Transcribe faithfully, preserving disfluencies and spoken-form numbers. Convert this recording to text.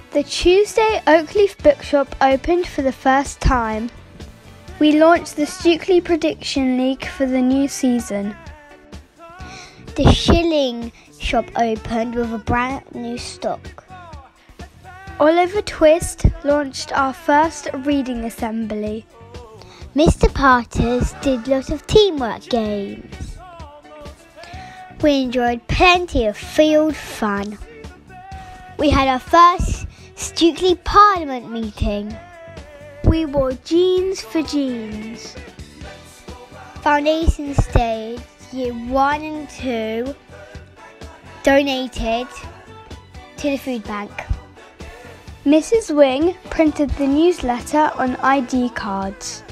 The Tuesday Oakleaf Bookshop opened for the first time. We launched the Stukeley Prediction League for the new season. The Shilling shop opened with a brand new stock. Oliver Twist launched our first reading assembly. Mister Parters did lots of teamwork games. We enjoyed plenty of field fun. We had our first Stukeley Parliament meeting. We wore jeans for jeans. Foundation Stage Year one and two donated to the food bank. Missus Wing printed the newsletter on I D cards.